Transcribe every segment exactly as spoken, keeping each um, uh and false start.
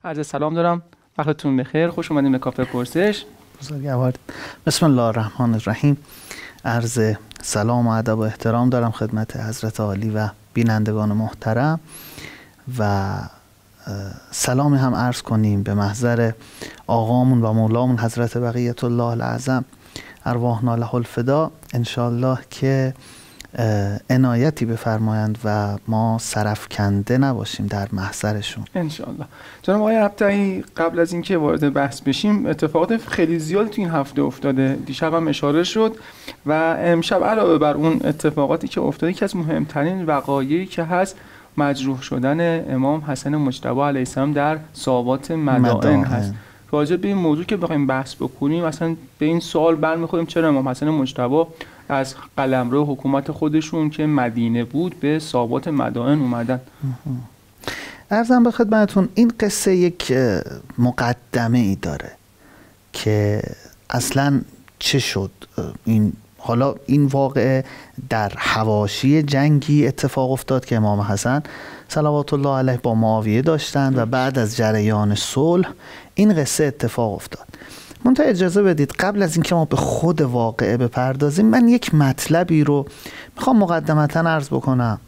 عرض سلام دارم، وقتتون بخیر، خوش اومدین به کافه پرسش. بزرگوار، بسم الله الرحمن الرحیم. عرض سلام و ادب و احترام دارم خدمت حضرت عالی و بینندگان محترم و سلام هم عرض کنیم به محضر آقامون و مولامون حضرت بقیت الله الاعظم ارواحنا له الفدا، انشاءالله که عنایتی بفرمایند و ما سرفکنده نباشیم در محضرشون انشاءالله. جناب آقای ابطحی، قبل از اینکه وارد بحث بشیم، اتفاقات خیلی زیادی تو این هفته افتاده. دیشب هم اشاره شد و امشب علاوه بر اون اتفاقاتی که افتاده، که از مهمترین وقایعی که هست مجروح شدن امام حسن مجتبی علیه السلام در صابات مدائن هست. راجع به این موضوع که بخوایم بحث بکنیم، مثلا به این سوال برمیخوریم چرا امام حسن مجتبی از قلمرو حکومت خودشون که مدینه بود به صابات مدائن اومدن. عرضم به خدمتتون این قصه یک مقدمه ای داره که اصلا چه شد. این حالا این واقعه در حواشی جنگی اتفاق افتاد که امام حسن صلوات الله علیه با معاویه داشتن و بعد از جریان صلح این قصه اتفاق افتاد. منتها اجازه بدید قبل از اینکه ما به خود واقعه بپردازیم، من یک مطلبی رو میخوام مقدمتا عرض بکنم.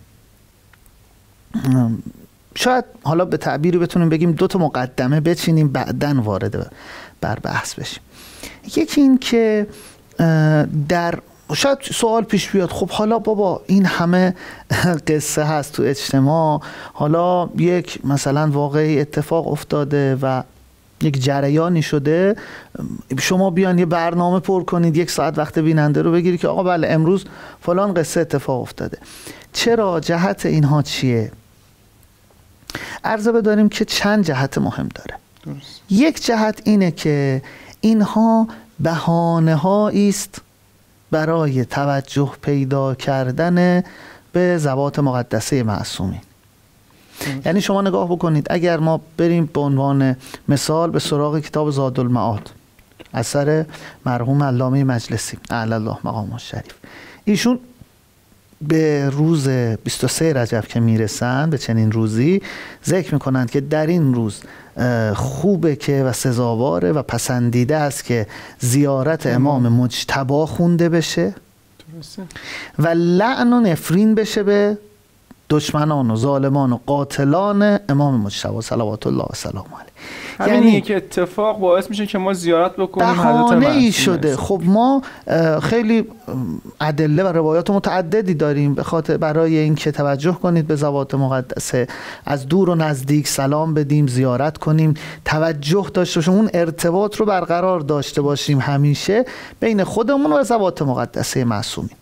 شاید حالا به تعبیری بتونیم بگیم دو تا مقدمه بچینیم بعدن وارد بر بحث بشیم. یکی این که در شاید سوال پیش بیاد، خب حالا بابا این همه قصه هست تو اجتماع، حالا یک مثلا واقعی اتفاق افتاده و یک جریانی شده، شما بیان یه برنامه پر کنید، یک ساعت وقت بیننده رو بگیری که آقا بله امروز فلان قصه اتفاق افتاده. چرا؟ جهت اینها چیه؟ عرضه بداریم که چند جهت مهم داره. درست. یک جهت اینه که اینها بهانه هایی است برای توجه پیدا کردن به ذوات مقدسه معصومین. یعنی شما نگاه بکنید، اگر ما بریم به عنوان مثال به سراغ کتاب زادالمعاد اثر مرحوم علامه مجلسی اعلی الله مقامه الشریف، ایشون به روز بیست و سه رجب که میرسن به چنین روزی ذکر میکنند که در این روز خوبه که و سزاواره و پسندیده است که زیارت امام مجتبی خونده بشه و لعن و نفرین بشه به دشمنان و ظالمان و قاتلان امام مجتبی صلوات الله و سلام علیه. یعنی یک اتفاق باعث میشه که ما زیارت بکنیم. بهانه ای شده. خب ما خیلی ادله و روایات متعددی داریم به خاطر برای اینکه توجه کنید به ذوات مقدسه، از دور و نزدیک سلام بدیم، زیارت کنیم، توجه داشته باشیم، اون ارتباط رو برقرار داشته باشیم همیشه بین خودمون و ذوات مقدسه معصومین.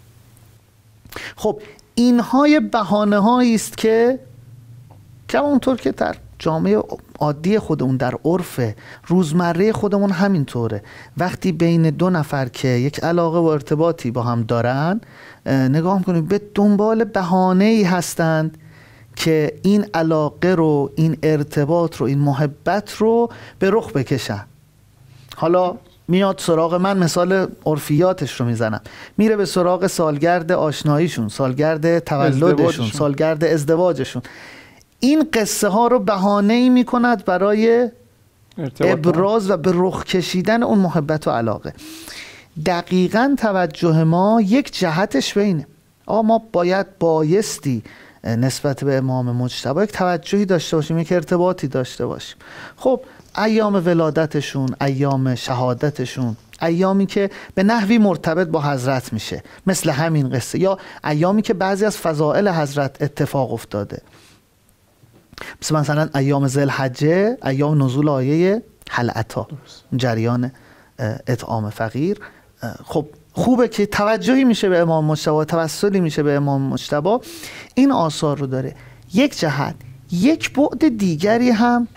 خب اینها یه بهانه هایی است که که اونطور که در جامعه عادی خودمون، در عرف روزمره خودمون همینطوره، وقتی بین دو نفر که یک علاقه و ارتباطی با هم دارن نگاه میکنیم به دنبال بهانه‌ای هستند که این علاقه رو، این ارتباط رو، این محبت رو به رخ بکشن. حالا میاد سراغ من، مثال عرفیاتش رو میزنم، میره به سراغ سالگرد آشناییشون، سالگرد تولدشون، سالگرد ازدواجشون. این قصه ها رو بهانه‌ای میکند برای ابراز و به رخ کشیدن اون محبت و علاقه. دقیقاً توجه ما یک جهتش به اینه، آقا ما باید بایستی نسبت به امام مجتبی یک توجهی داشته باشیم، یک ارتباطی داشته باشیم. خب ایام ولادتشون، ایام شهادتشون، ایامی که به نحوی مرتبط با حضرت میشه مثل همین قصه، یا ایامی که بعضی از فضائل حضرت اتفاق افتاده، مثل مثلا ایام ذوالحجه، ایام نزول آیه هل اتی، جریان اطعام فقیر. خب خوبه که توجهی میشه به امام مجتبی، توسلی میشه به امام مجتبی، این آثار رو داره. یک جهت. یک بعد دیگری هم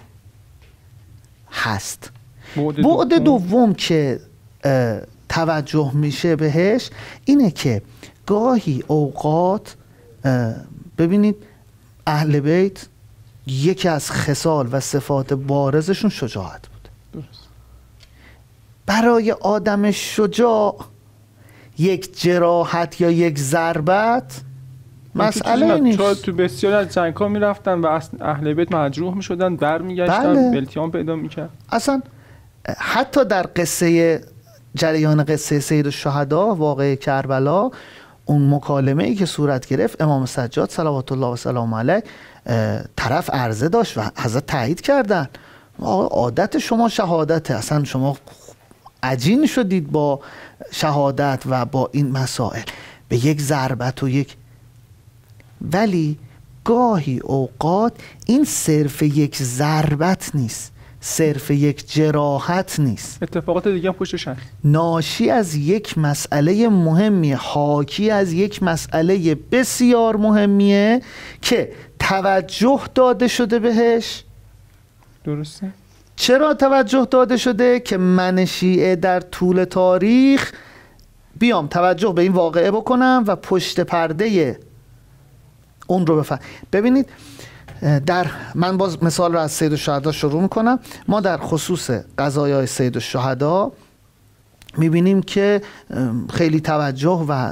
هست. بعد دوم که توجه میشه بهش اینه که گاهی اوقات ببینید اهل بیت یکی از خصال و صفات بارزشون شجاعت بود. درست. برای آدم شجاع یک جراحت یا یک ضربت مسئله نیست. چون تو بسیاری از جنگ‌ها میرفتن و اهل بیت مجروح میشدن، برمیگشتن، بله. بلتیام پیدا میکرد. اصلا حتی در قصه جریان قصه سید الشهدا واقعه کربلا، اون مکالمه ای که صورت گرفت، امام سجاد صلوات الله و سلام علیه طرف عرضه داشت و حضرت تایید کردن عادت شما شهادته، اصلا شما عجین شدید با شهادت و با این مسائل، به یک ضربت و یک. ولی گاهی اوقات این صرف یک ضربت نیست، صرف یک جراحت نیست، اتفاقات دیگه هم پشتش هست، ناشی از یک مسئله مهمی، حاکی از یک مسئله بسیار مهمیه که توجه داده شده بهش. درسته؟ چرا توجه داده شده؟ که من شیعه در طول تاریخ بیام توجه به این واقعه بکنم و پشت پرده اون رو بفهم. ببینید در من باز مثال رو از سید الشهدا شروع میکنم. ما در خصوص قضایای سید الشهدا میبینیم که خیلی توجه و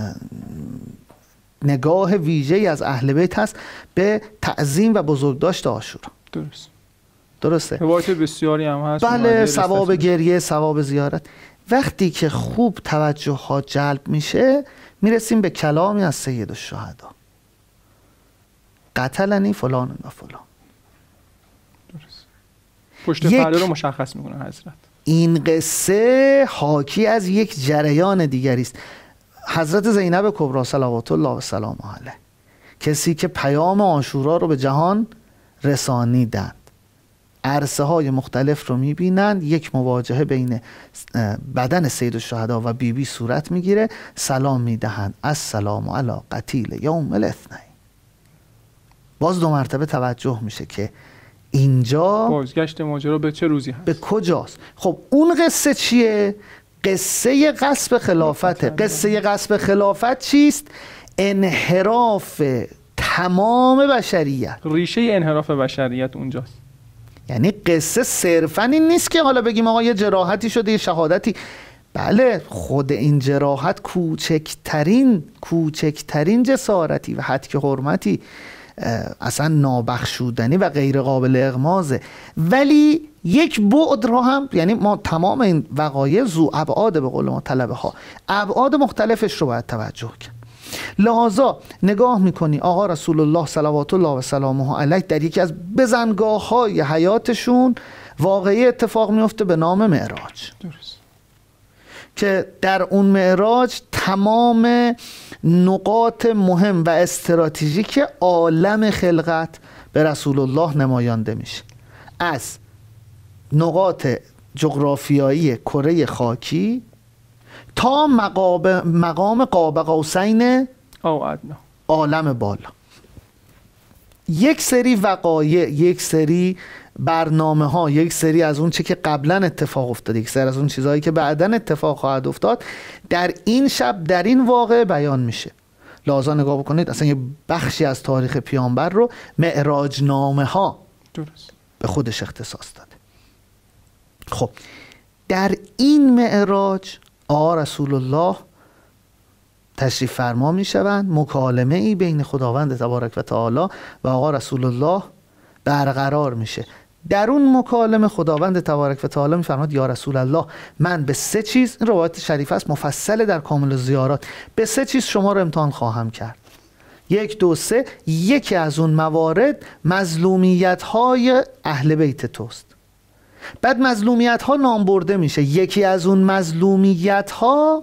نگاه ویژه‌ای از اهل بیت هست به تعظیم و بزرگداشت عاشورا. درست. درسته. روایت بسیاری هم هست. بله، ثواب گریه، ثواب زیارت. وقتی که خوب توجه ها جلب میشه میرسیم به کلامی از سید الشهدا، قتلنی فلان و فلان. درست. پشت پرده رو مشخص میکنه حضرت. این قصه حاکی از یک جریان دیگری است. حضرت زینب کبری صلوات الله و سلام علیه، کسی که پیام عاشورا رو به جهان رسانیدند، عرصه های مختلف رو میبینند، یک مواجهه بین بدن سید الشهدا و بی بی صورت میگیره، سلام میدهند السلام علی قتیل یوم الاثنین. باز دو مرتبه توجه میشه که اینجا بازگشت ماجرا به چه روزی هست، به کجاست. خب اون قصه چیه؟ قصه غصب خلافته. قصه غصب خلافت چیست؟ انحراف تمام بشریت. ریشه انحراف بشریت اونجاست. یعنی قصه صرفا این نیست که حالا بگیم آقا یه جراحتی شده، یه شهادتی. بله، خود این جراحت کوچکترین کوچکترین جسارتی و حتک حرمتی اصلا نابخشودنی و غیر قابل اغمازه. ولی یک بعد رو هم، یعنی ما تمام این وقایع ذو ابعاد، به قول ما طلبه ها، ابعاد مختلفش رو باید توجه کرد. لحاظا نگاه میکنی آقا رسول الله صلوات الله و سلامه علیه در یکی از بزنگاه های حیاتشون واقعی اتفاق میفته به نام معراج. درست. که در اون معراج تمام نقاط مهم و استراتژیک عالم خلقت به رسول الله نمایانده میشه، از نقاط جغرافیایی کره خاکی تا مقام مقام قاب قوسین او ادنا، عالم بالا. یک سری وقایع، یک سری برنامه ها، یک سری از اون چه که قبلا اتفاق افتاد، یک سری از اون چیزهایی که بعداً اتفاق خواهد افتاد در این شب، در این واقع بیان میشه. لازم نگاه بکنید اصلا یه بخشی از تاریخ پیامبر رو معراج نامه ها درست به خودش اختصاص داده. خب در این معراج آقا رسول الله تشریف فرما می شوند، مکالمه ای بین خداوند تبارک و تعالی و آقا رسول الله برقرار میشه. در اون مکالمه خداوند تبارک و تعالی میفرماد یا رسول الله، من به سه چیز، این روایت شریفه است مفصل در کامل الزیارات، به سه چیز شما رو امتحان خواهم کرد. یک دو سه. یکی از اون موارد مظلومیت های اهل بیت توست. بعد مظلومیت ها نام برده میشه. یکی از اون مظلومیت ها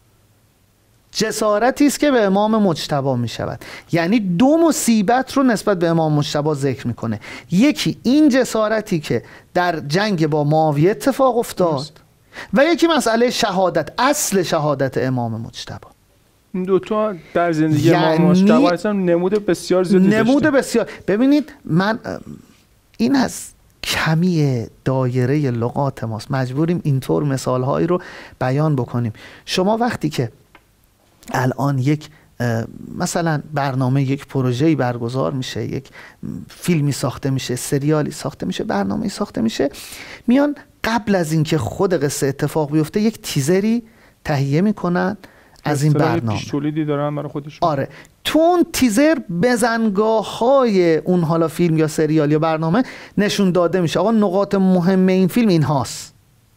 جسارتی است که به امام مجتبی می شود. یعنی دو مصیبت رو نسبت به امام مجتبی ذکر میکنه. یکی این جسارتی که در جنگ با معاویه اتفاق افتاد و یکی مسئله شهادت، اصل شهادت امام مجتبی. این دوتا در زندگی یعنی امام مجتبی اصلا نمود بسیار زیادی داشته. نمود بسیار. ببینید من این از کمی دایره لغات ماست، مجبوریم اینطور مثالهایی رو بیان بکنیم. شما وقتی که الان یک مثلا برنامه، یک پروژه‌ای برگزار میشه، یک فیلمی ساخته میشه، سریالی ساخته میشه، برنامه‌ای ساخته میشه، میان قبل از اینکه خود قصه اتفاق بیفته یک تیزری تهیه میکنن از این برنامه. پیش تولیدی دارن برای خودشون. آره، تو اون تیزر بزنگاه های اون حالا فیلم یا سریال یا برنامه نشون داده میشه آقا نقاط مهم این فیلم این هاست،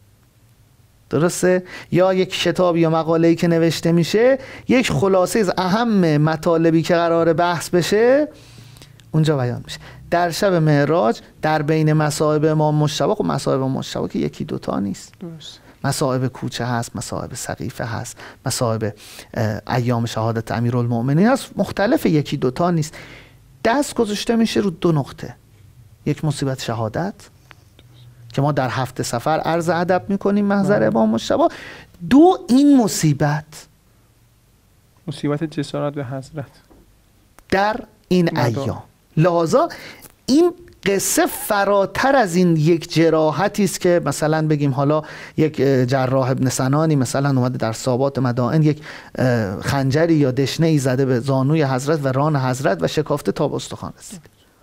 درسته؟ یا یک کتاب یا مقاله‌ای که نوشته میشه یک خلاصه از اهم مطالبی که قراره بحث بشه اونجا بیان میشه. در شب معراج در بین مصائب امام مجتبی، خب مصائب امام مجتبی که یکی دوتا نیست، درست. مصائب کوچه هست، مصائب سقیفه هست، مصائب ایام شهادت امیرالمؤمنین هست، مختلف، یکی دوتا نیست. دست گذاشته میشه رو دو نقطه، یک مصیبت شهادت که ما در هفته سفر عرض ادب میکنیم محضر امام مجتبی، دو این مصیبت مصیبت جسارت به حضرت در این ایام. لذا این قصه فراتر از این یک جراحتی است که مثلا بگیم حالا یک جراح ابن سنانی مثلا اومده در صابات مدائن یک خنجری یا دشنه ای زده به زانوی حضرت و ران حضرت و شکافته تا به استخوان رسید.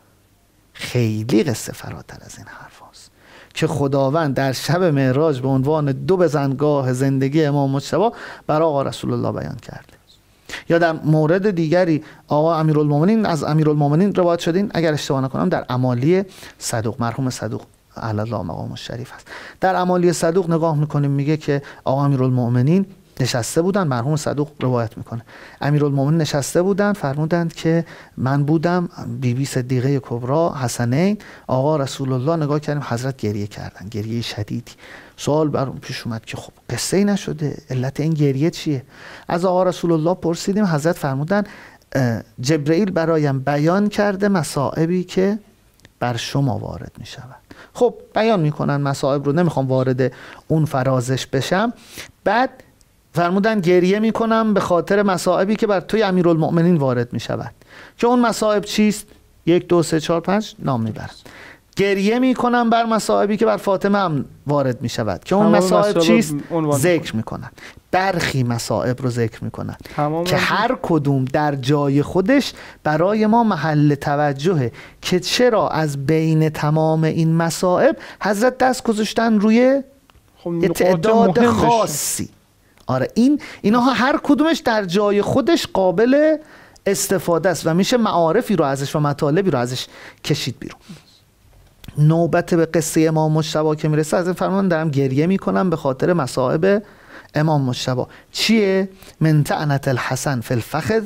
خیلی قصه فراتر از این حرف هاست که خداوند در شب معراج به عنوان دو بزنگاه زندگی امام مجتبی برای آقا رسول الله بیان کرده. یا در مورد دیگری آقا امیرالمومنین از امیرالمومنین روایت شدین اگر اشتباه نکنم در امالی صدوق، مرحوم صدوق علی الله مقام الشریف هست، در امالی صدوق نگاه میکنیم میگه که آقا امیرالمومنین نشسته بودن، مرحوم صدوق روایت میکنه امیرالمومنین نشسته بودن فرمودند که من بودم بی بی صدیقه کبرا حسنین آقا رسول الله، نگاه کردیم حضرت گریه کردن، گریه شدیدی. سوال برام پیش اومد که خب قصه ای نشده، علت این گریه چیه؟ از آقا رسول الله پرسیدیم، حضرت فرمودن جبرئیل برایم بیان کرده مصائبی که بر شما وارد می شود. خب بیان میکنن مصائب رو، نمیخوام وارد اون فرازش بشم. بعد فرمودن گریه میکنم به خاطر مصائبی که بر توی امیرالمؤمنین وارد می شود، که اون مصائب چیست؟ یک دو سه چهار پنج نام میبرن. گریه میکنم بر مصائبی که بر فاطمه هم وارد می شود، که اون مصائب چیست؟ ذکر میکنن. برخی مصائب رو ذکر میکنن که هر کدوم در جای خودش برای ما محل توجهه که چرا از بین تمام این مصائب حضرت دست گذاشتن روی یه تعداد خاصی. آره این اینها هر کدومش در جای خودش قابل استفاده است و میشه معارفی رو ازش و مطالبی رو ازش کشید بیرون. نوبت به قصه امام مجتبی که میرسه از این فرمان دارم گریه میکنم به خاطر مصائب امام مجتبی. چیه؟ من طعنت الحسن فی الفخذ،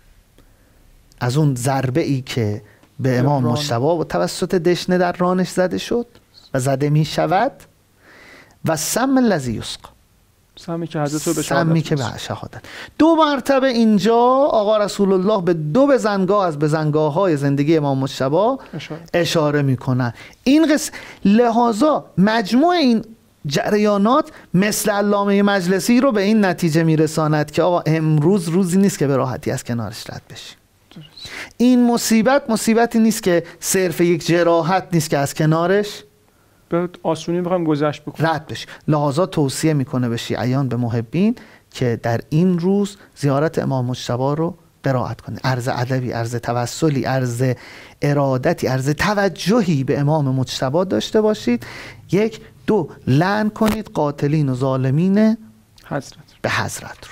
از اون ضربه ای که به امام مجتبی و توسط دشنه در رانش زده شد و زده می شود، و سم الذی یسقی، سمی که حضرت رو به سمی که به شهادت. دو مرتبه اینجا آقا رسول الله به دو بزنگاه از بزنگاه های زندگی امام مجتبی اشاره, اشاره میکنن. این قصه لحاظا مجموع این جریانات مثل علامه مجلسی رو به این نتیجه میرساند که آقا امروز روزی نیست که به راحتی از کنارش رد بشیم. این مصیبت مصیبتی نیست که صرف یک جراحت نیست که از کنارش به آسونی بخوام گذشت بکنم رد بشی. لحاظا توصیه میکنه به شیعیان به محبین که در این روز زیارت امام مجتبی رو قرائت کنید، عرض ادبی، عرض توسلی، عرض ارادتی، عرض توجهی به امام مجتبی داشته باشید. یک دو لعن کنید قاتلین و ظالمین حضرت به حضرت رو.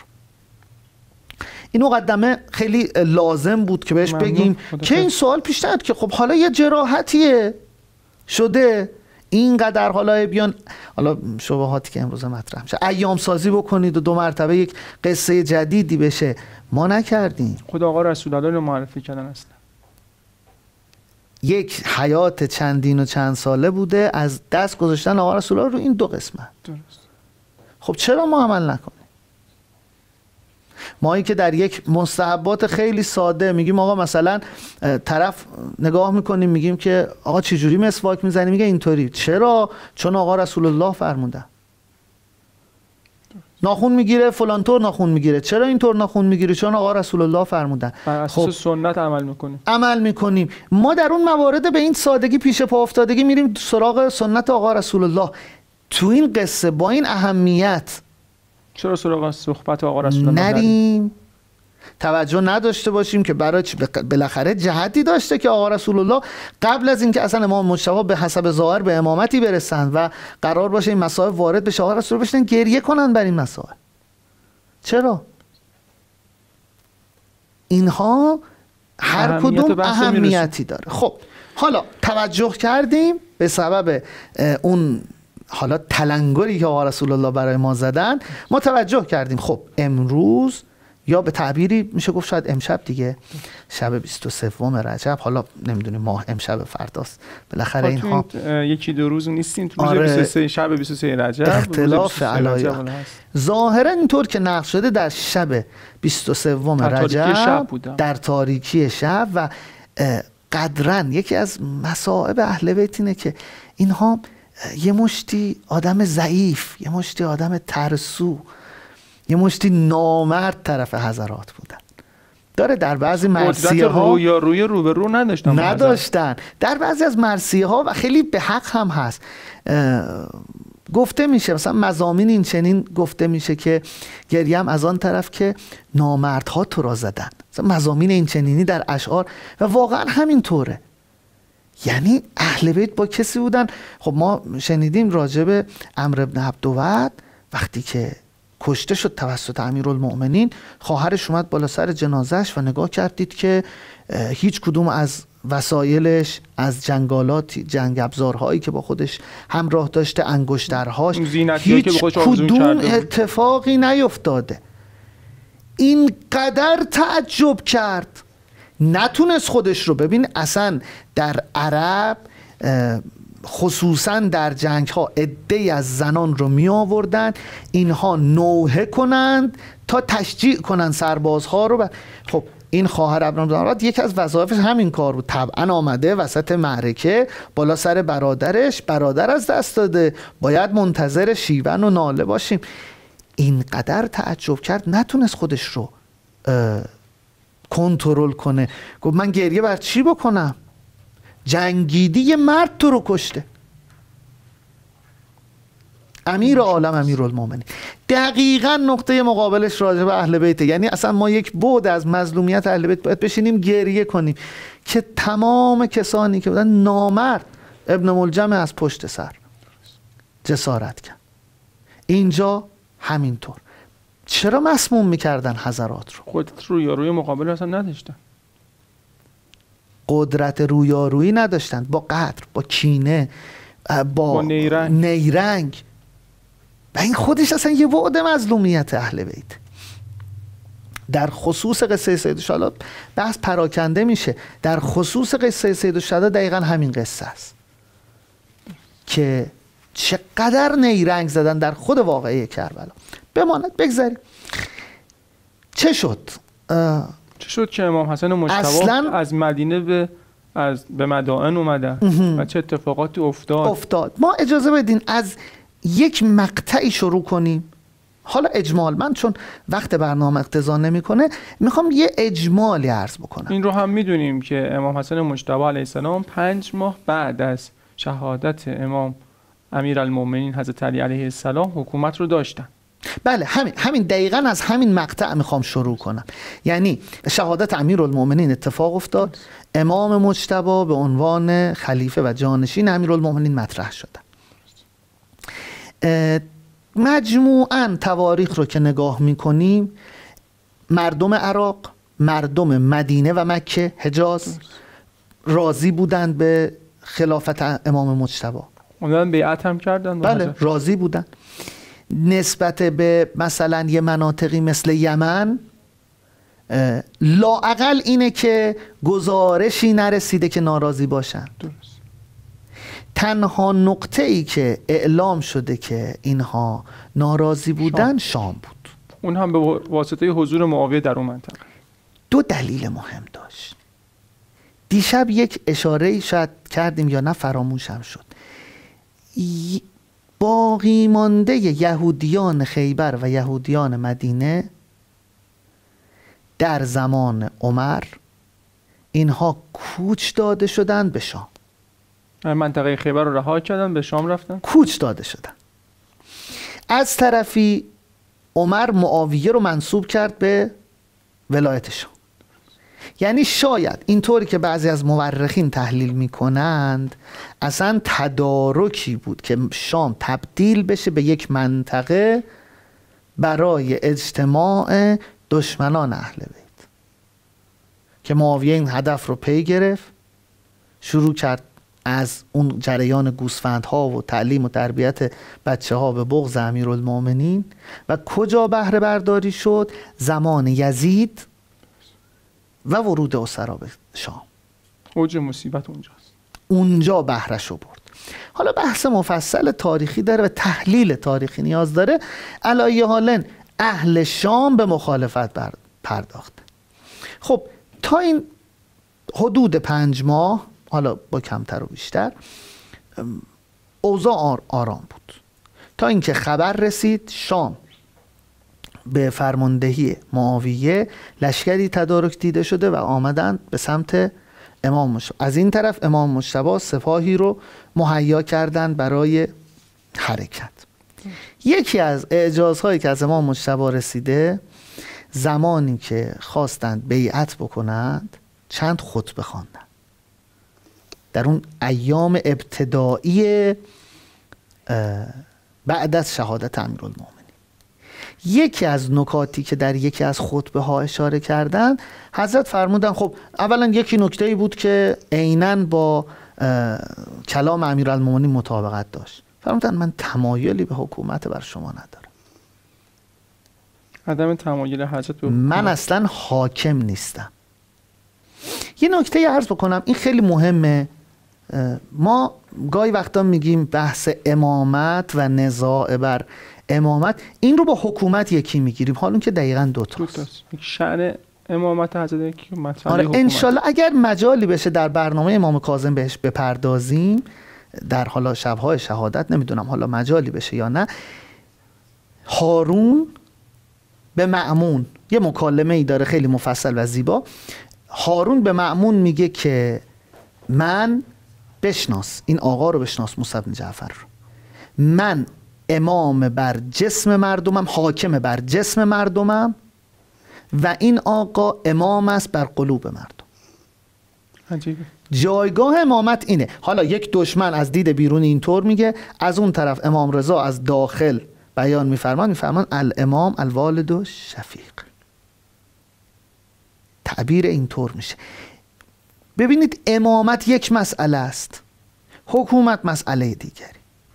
این مقدمه خیلی لازم بود که بهش بگیم که این سوال پیش نیاد که خب حالا یه جراحتیه شده اینقدر حالا بیان حالا شبهاتی که امروز مطرح میشه ایام سازی بکنید و دو مرتبه یک قصه جدیدی بشه. ما نکردیم. خدا آقا رسول الله رو معرفی کردن اصلا. یک حیات چندین و چند ساله بوده از دست گذاشتن آقا رسول الله رو این دو قسمت. درست. خب چرا ما عمل نکنیم؟ مایی که در یک مستحبات خیلی ساده میگیم آقا مثلا طرف نگاه میکنیم میگیم که آقا چه جوری مسواک میزنی؟ میگه اینطوری. چرا؟ چون آقا رسول الله فرمودن. ناخون میگیره فلان طور ناخون میگیره. چرا اینطور ناخون میگیره؟ چون آقا رسول الله فرمودن. بر اساس خب سنت عمل میکنیم. عمل میکنیم. ما در اون موارد به این سادگی پیش پا افتادگی میریم سراغ سنت آقا رسول الله. تو این قصه با این اهمیت چرا سراغ صحبت آقا رسول الله نریم؟ توجه نداشته باشیم که برای چی؟ بالاخره جهتی داشته که آقا رسول الله قبل از اینکه اصلا امام مجتبی به حسب ظاهر به امامتی برسن و قرار باشه این مسائل وارد بشه آقا رسول الله بشن گریه کنن بر این مسائل. چرا؟ اینها هر کدوم اهمیتی داره. خب حالا توجه کردیم به سبب اون حالا تلنگری که آقا رسول الله برای ما زدن، ما توجه کردیم خب امروز یا به تعبیری میشه گفت شاید امشب دیگه، شب بیست و سوم رجب، حالا نمیدونیم ماه امشب فرداست، بالاخره اینها یکی دو روز نیستیم تو روز آره بیست و سه شب بیست و سه رجب، اختلاف علایق ظاهرا اینطور که نقش شده در شب بیست و سه رجب در تاریکی شب و قدرن یکی از مصائب اهل بیت اینه که اینها یه مشتی آدم ضعیف، یه مشتی آدم ترسو، یه مشتی نامرد طرف حضرات بودن. داره در بعضی مرثیه ها روی روی رو به رو نداشتن نداشتن در بعضی از مرثیه ها و خیلی به حق هم هست گفته میشه، مثلا مضامین این چنین گفته میشه که گریم از آن طرف که نامردها تو را زدن، مثلا مضامین این چنینی در اشعار و واقعا همین طوره. یعنی اهل بیت با کسی بودن. خب ما شنیدیم راجب عمرو بن عبدود وقتی که کشته شد توسط امیرالمؤمنین، خواهرش اومد بالا سر جنازش و نگاه کردید که هیچ کدوم از وسایلش، از جنگالات جنگ ابزارهایی که با خودش همراه داشته، انگشترهاش، هیچ کدوم اتفاقی نیفتاده. اینقدر تعجب کرد نتونست خودش رو ببین. اصلا در عرب خصوصا در جنگ ها عده‌ای از زنان رو می آوردن اینها نوحه کنند تا تشجیع کنند سربازها رو. خب این خواهر عبدالرحمن یکی از وظایفش همین کار بود. طبعا آمده وسط معرکه بالا سر برادرش، برادر از دست داده، باید منتظر شیون و ناله باشیم. اینقدر تعجب کرد نتونست خودش رو کنترل کنه. گفت من گریه بر چی بکنم؟ جنگیدی یه مرد تو رو کشته، امیر عالم امیرالمومنین. دقیقاً نقطه مقابلش راجع به اهل بیت. یعنی اصلا ما یک بعد از مظلومیت اهل بیت باید بشینیم گریه کنیم که تمام کسانی که بودن نامرد، ابن ملجم از پشت سر جسارت کرد. اینجا همینطور. چرا مسموم میکردن حضرات رو؟ خودت رویاروی مقابل اصلا نداشتن، قدرت رویارویی نداشتن، با قدر، با کینه، با, با نیرنگ. نیرنگ و این خودش اصلا یه بعد مظلومیت اهل بیت. در خصوص قصه سید الشهدا بحث پراکنده میشه. در خصوص قصه سید الشهدا دقیقا همین قصه است که چقدر نیرنگ زدن در خود واقعه کربلا. بماند بگذاریم. چه شد؟ چه شد که امام حسن مجتبی از مدینه به از به مدائن اومدن و چه اتفاقاتی افتاد؟ افتاد. ما اجازه بدین از یک مقطعی شروع کنیم. حالا اجمال، من چون وقت برنامه اقتضا نمیکنه میخوام یه اجمالی عرض بکنم. این رو هم میدونیم که امام حسن مجتبی علیه السلام پنج ماه بعد از شهادت امام امیرالمومنین حضرت علی علیه السلام حکومت رو داشتن. بله همین همین دقیقاً از همین مقطع میخوام شروع کنم. یعنی شهادت امیرالمومنین اتفاق افتاد، امام مجتبی به عنوان خلیفه و جانشین امیرالمومنین مطرح شدن. مجموعاً تواریخ رو که نگاه میکنیم، مردم عراق، مردم مدینه و مکه، حجاز راضی بودند به خلافت امام مجتبی. اونها بیعت هم کردن. بله راضی بودن. نسبت به مثلا یه مناطقی مثل یمن لااقل اینه که گزارشی نرسیده که ناراضی باشن. درست. تنها نقطه ای که اعلام شده که اینها ناراضی بودن شام, شام بود. اون هم به واسطه حضور معاویه در اون منطقه. دو دلیل مهم داشت. دیشب یک اشاره شاید کردیم یا نه فراموشم شد. ی... باقی مانده یهودیان خیبر و یهودیان مدینه در زمان عمر اینها کوچ داده شدند به شام. منطقه خیبر رو رها کردن به شام رفتن؟ کوچ داده شدن. از طرفی عمر معاویه رو منصوب کرد به ولایت شام. یعنی شاید اینطوری که بعضی از مورخین تحلیل میکنند اصلا تدارکی بود که شام تبدیل بشه به یک منطقه برای اجتماع دشمنان اهل بیت. که معاویه این هدف رو پی گرفت، شروع کرد از اون جریان گوسفندها و تعلیم و تربیت بچه ها به بغض امیرالمومنین و کجا بهره برداری شد؟ زمان یزید و ورود اسرا به شام. اوج مصیبت اونجاست، اونجا بهره‌ش رو برد. حالا بحث مفصل تاریخی داره و تحلیل تاریخی نیاز داره. علی حالن اهل شام به مخالفت پرداخت. خب تا این حدود پنج ماه، حالا با کمتر و بیشتر، اوضاع آرام بود تا اینکه خبر رسید شام به فرماندهی معاویه لشکری تدارک دیده شده و آمدن به سمت امام مجتبی. از این طرف امام مجتبی سپاهی رو مهیا کردن برای حرکت. یکی از اعجازهایی که از امام مجتبی رسیده، زمانی که خواستند بیعت بکنند چند خطبه خواندن در اون ایام ابتدایی بعد از شهادت امیرالمومنین. یکی از نکاتی که در یکی از خطبه ها اشاره کردن، حضرت فرمودن خب اولا یکی نکته‌ای بود که عیناً با کلام امیرالمومنین مطابقت داشت. فرمودن من تمایلی به حکومت بر شما ندارم. عدم تمایل حضرت به من اصلا حاکم نیستم. یه نکته عرض بکنم، این خیلی مهمه. ما گاهی وقتا میگیم بحث امامت و نزاع بر امامت، این رو با حکومت یکی میگیریم، حالون که دقیقاً دو تاست. شأن امامت حضرت که مطلب آره انشالله اگر مجالی بشه در برنامه امام کاظم بهش بپردازیم در حالا شبهای شهادت، نمیدونم حالا مجالی بشه یا نه. هارون به مأمون یه مکالمه ای داره خیلی مفصل و زیبا. هارون به مأمون میگه که من بشناس، این آقا رو بشناس، موسی بن جعفر رو، من امام بر جسم مردمم، حاکم بر جسم مردمم و این آقا امام است بر قلوب مردم. عجیبه. جایگاه امامت اینه. حالا یک دشمن از دید بیرون اینطور میگه، از اون طرف امام رضا از داخل بیان میفرمان میفرمان الامام الوالد و شفیق. تعبیر اینطور میشه. ببینید امامت یک مسئله است، حکومت مسئله دیگری.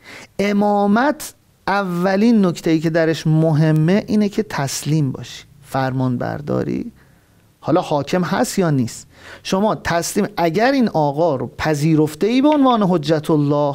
امامت اولین نکته‌ای که درش مهمه اینه که تسلیم باشی، فرمان برداری. حالا حاکم هست یا نیست، شما تسلیم. اگر این آقا رو پذیرفته ای به عنوان حجت الله،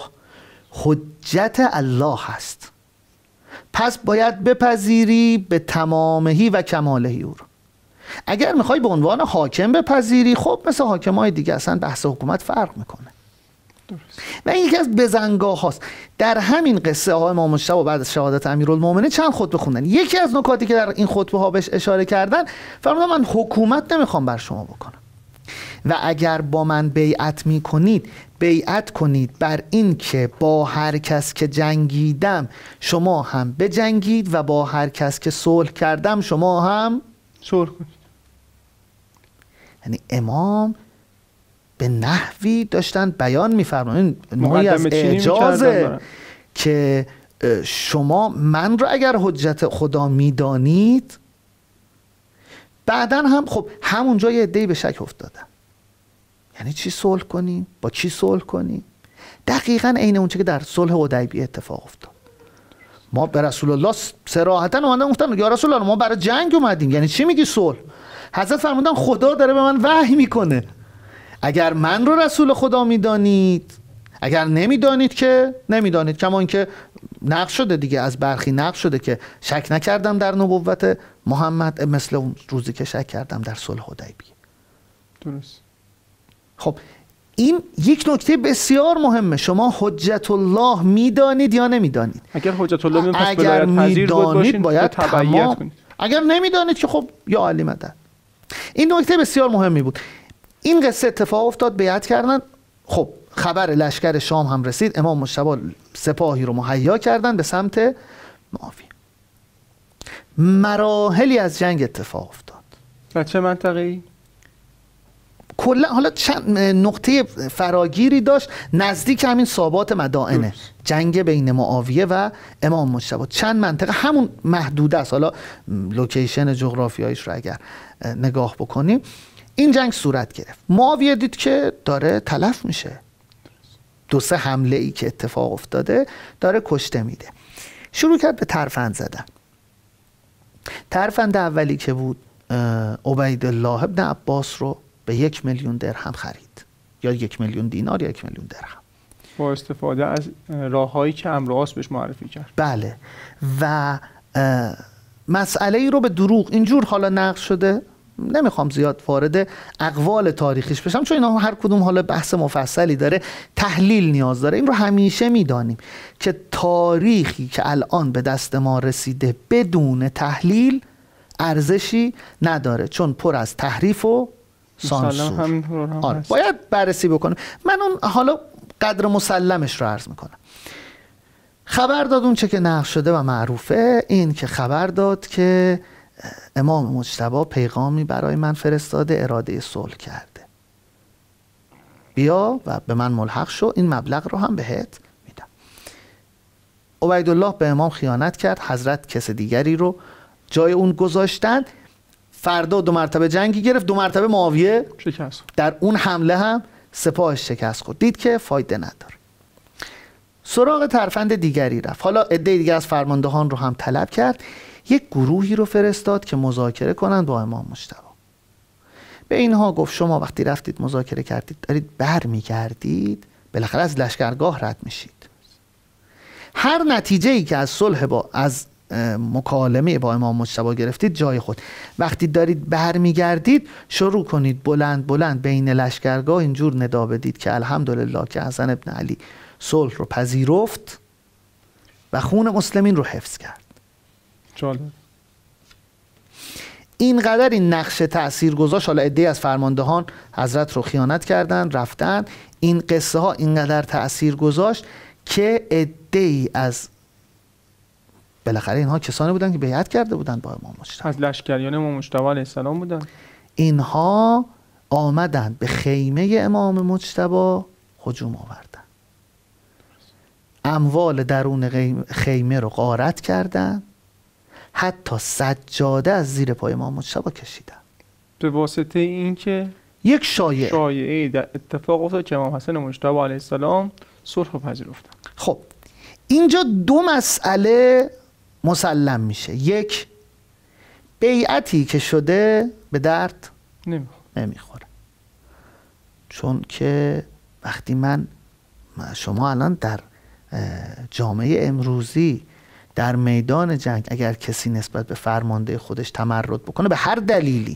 حجت الله هست، پس باید بپذیری به تمامهی و کمالهی او رو. اگر میخوای به عنوان حاکم بپذیری، خب مثل حاکمای دیگه اصلا بحث حکومت فرق میکنه. درست. و این یکی از بزنگاه هاست. در همین قصه آقای امام مجتبی بعد از شهادت امیرالمومنین چند خطبه خوندن. یکی از نکاتی که در این خطبه ها بهش اشاره کردن، فرمودن من حکومت نمیخوام بر شما بکنم و اگر با من بیعت میکنید، بیعت کنید بر این که با هر کس که جنگیدم شما هم بجنگید و با هر کس که صلح کردم شما هم صلح کنید. یعنی امام به نحوی داشتن بیان میفرمایند، نوعی از اعجازه که شما من رو اگر حجت خدا میدانید. بعدن هم خب همونجا یه عده‌ای به شک افتادن، یعنی چی صلح کنیم؟ با کی صلح کنیم؟ دقیقاً عین اون چیزی که در صلح حدیبیه اتفاق افتاد. ما به رسول الله صراحتاً اومدن گفتن یا رسول الله ما برای جنگ اومدیم، یعنی چی میگی صلح؟ حضرت فرمودن خدا داره به من وحی میکنه، اگر من رو رسول خدا میدانید، اگر نمیدانید که نمیدانید. کما اینکه نقل شده دیگه، از برخی نقل شده که شک نکردم در نبوت محمد مثل اون روزی که شک کردم در صلح حدیبیه. درست. خب این یک نکته بسیار مهمه. شما حجت الله میدانید یا نمیدانید؟ اگر حجت الله میدانید اگر میدانید باید تبعیت کنید. اگر نمیدانید که خب یا علی مدد. این نکته بسیار مهمی بود. این قصه اتفاق افتاد، بیعت کردن. خب خبر لشکر شام هم رسید، امام مجتبی سپاهی رو مهیا کردن به سمت معاویه. مراحلی از جنگ اتفاق افتاد. در چه منطقه‌ای؟ کلا حالا چند نقطه فراگیری داشت، نزدیک همین ثابات مدائنه. درست. جنگ بین معاویه و امام مجتبی چند منطقه همون محدوده است. حالا لوکیشن جغرافیاییش رو اگر نگاه بکنیم، این جنگ صورت گرفت. معاویه دید که داره تلف میشه، دو سه حمله ای که اتفاق افتاده داره کشته میده. شروع کرد به ترفند زدن. ترفند اولی که بود عبیدالله ابن عباس رو به یک میلیون درهم خرید، یا یک میلیون دینار یا یک میلیون درهم، با استفاده از راههایی که عمرو عاص بهش معرفی کرد. بله. و مسئله ای رو به دروغ اینجور حالا نقل شده، نمیخوام زیاد وارد اقوال تاریخیش بشم چون اینا هر کدوم حالا بحث مفصلی داره، تحلیل نیاز داره. این رو همیشه میدانیم که تاریخی که الان به دست ما رسیده بدون تحلیل ارزشی نداره، چون پر از تحریف و سانسور. آره. باید بررسی بکنیم. من اون حالا قدر مسلمش رو عرض میکنم. خبر داد اون چه که نقل شده و معروفه، این که خبر داد که امام مجتبی پیغامی برای من فرستاده، اراده صلح کرده، بیا و به من ملحق شو، این مبلغ رو هم بهت میدم. عبیدالله به امام خیانت کرد، حضرت کس دیگری رو جای اون گذاشتن. فردا دو مرتبه جنگی گرفت، دو مرتبه معاویه شکست. در اون حمله هم سپاهش شکست خورد، دید که فایده نداره. سراغ ترفند دیگری رفت. حالا عده دیگر از فرماندهان رو هم طلب کرد، یک گروهی رو فرستاد که مذاکره کنند با امام مجتبی. به اینها گفت شما وقتی رفتید مذاکره کردید دارید بر میگردید، بالاخره از لشکرگاه رد میشید. هر نتیجه‌ای که از صلح با از مکالمه با امام مجتبی گرفتید جای خود، وقتی دارید بر میگردید شروع کنید بلند بلند بین لشکرگاه اینجور ندا بدید که الحمدلله که حسن ابن علی صلح رو پذیرفت و خون مسلمین رو حفظ کرد. جالب. اینقدر این نقش تأثیر گذاشت. حالا عده‌ای از فرماندهان حضرت رو خیانت کردن رفتن، این قصه ها اینقدر تأثیر گذاشت که عده‌ای از بالاخره اینها کسانی بودن که بیعت کرده بودن با امام مجتبی، از لشکریان امام مجتبی علیه السلام بودن. اینها آمدن به خیمه امام مجتبی هجوم آوردن، اموال درون خیمه رو غارت کردن، حتی سجاده از زیر پای امام مجتبی کشیدن به واسطه این که یک شایعه شایعه در اتفاق افتاد که امام حسن مجتبی علیه السلام صلح رو پذیرفتن. خب اینجا دو مسئله مسلم میشه. یک، بیعتی که شده به درد نمیخوره، چون که وقتی من شما الان در جامعه امروزی در میدان جنگ اگر کسی نسبت به فرمانده خودش تمرد بکنه به هر دلیلی،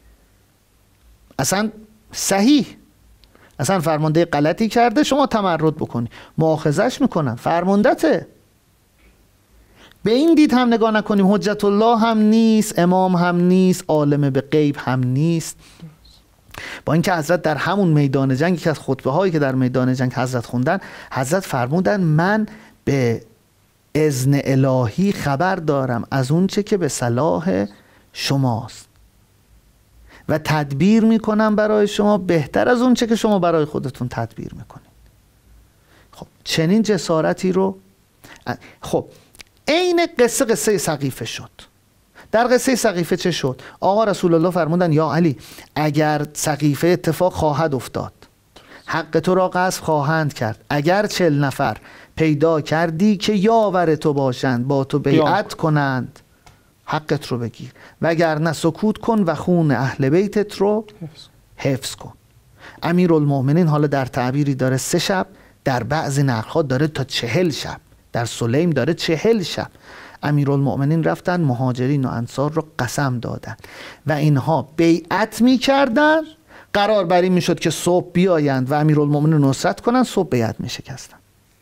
اصلا صحیح، اصلا فرمانده غلطی کرده شما تمرد بکنی، مؤاخذش میکنن، فرماندته. به این دید هم نگاه نکنیم حجت الله هم نیست، امام هم نیست، عالم به غیب هم نیست. با اینکه حضرت در همون میدان جنگ که از خطبه هایی که در میدان جنگ حضرت خوندن، حضرت فرمودن من به اذن الهی خبر دارم از اون چه که به صلاح شماست و تدبیر میکنم برای شما بهتر از اون چه که شما برای خودتون تدبیر میکنید. خب چنین جسارتی رو خب عین قصه قصه سقیفه شد. در قصه سقیفه چه شد؟ آقا رسول الله فرمودن یا علی اگر سقیفه اتفاق خواهد افتاد، حق تو را غصب خواهند کرد، اگر چل نفر پیدا کردی که یاور تو باشند با تو بیعت کنند حقت رو بگیر، وگرنه سکوت کن و خون اهل بیتت رو حفظ کن. امیرالمؤمنین حالا در تعبیری داره سه شب، در بعضی نقل‌ها داره تا چهل شب، در سلیم داره چهل شب. امیرالمؤمنین رفتن مهاجرین و انصار رو قسم دادن و اینها بیعت می‌کردن، قرار بر این میشد که صبح بیایند و امیرالمؤمنین نصرت کنن، صبح بیعت میشکستن.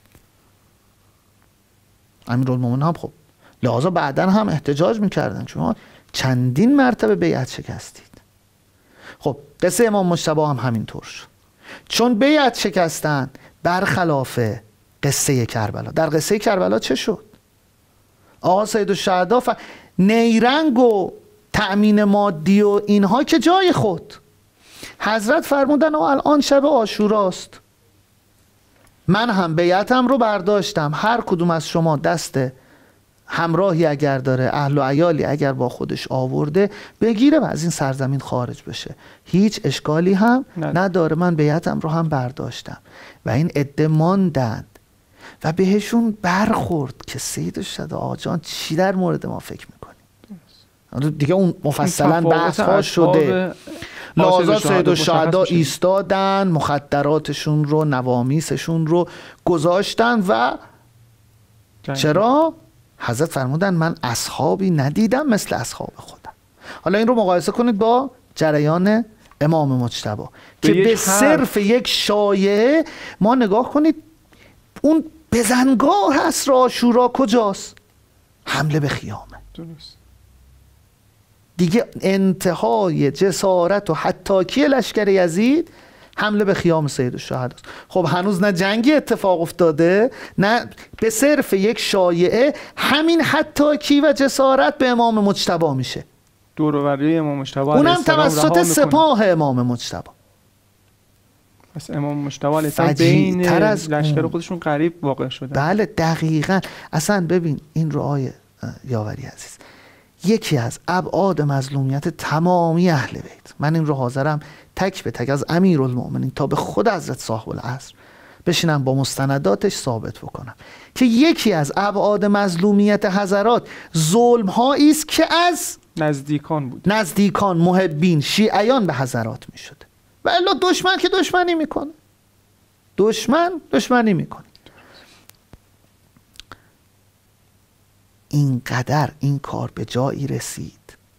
امیرالمؤمنین هم خب لحاظا بعدن هم احتجاج میکردن شما چندین مرتبه بیعت شکستید. خب قصه امام مجتبی هم همینطور شد، چون بیعت شکستن برخلاف قصه کربلا. در قصه کربلا چه شد؟ آقا سید الشهدا ف... نیرنگ و تأمین مادی و اینها که جای خود، حضرت فرمودن الان شب عاشوراست، من هم بیعتم رو برداشتم، هر کدوم از شما دست همراهی اگر داره، اهل و عیالی اگر با خودش آورده، بگیره و از این سرزمین خارج بشه. هیچ اشکالی هم نه. نداره. من بیعتم رو هم برداشتم و این عده ماندند و بهشون برخورد که سید الشهدا آجان چی در مورد ما فکر میکنی؟ دیگه اون مفصلا بحث خواهد شده. لازا سید الشهدا ایستادن، مخدراتشون رو، نوامیسشون رو گذاشتن و جنگی. چرا؟ حضرت فرمودن من اصحابی ندیدم مثل اصحاب خودم. حالا این رو مقایسه کنید با جریان امام مجتبی که به صرف یک شایعه ما نگاه کنید اون بزنگاه هست را شورا کجاست؟ حمله به خیامه. درست. دیگه انتهای جسارت و حتاکی لشکر یزید حمله به خیام سید الشهدا. خب هنوز نه جنگی اتفاق افتاده، نه به صرف یک شایعه همین حتاکی و جسارت به امام مجتبی میشه. دور و بر امام مجتبی، اونم توسط سپاه امام مجتبی. پس امام مجتبی علیه بین لشکر خودشون قریب واقع شده. بله دقیقاً. اصلا ببین این رو آیه یاوری عزیز، یکی از ابعاد مظلومیت تمامی اهل بیت، من این رو حاضرم تک به تک از امیرالمؤمنین تا به خود حضرت صاحب العصر بشینم با مستنداتش ثابت بکنم که یکی از ابعاد مظلومیت حضرات ظلم هایی است که از نزدیکان بود، نزدیکان، محبین، شیعیان به حضرات می شده. و الا دشمن که دشمنی میکنه، دشمن دشمنی میکنه. اینقدر این کار به جایی رسید.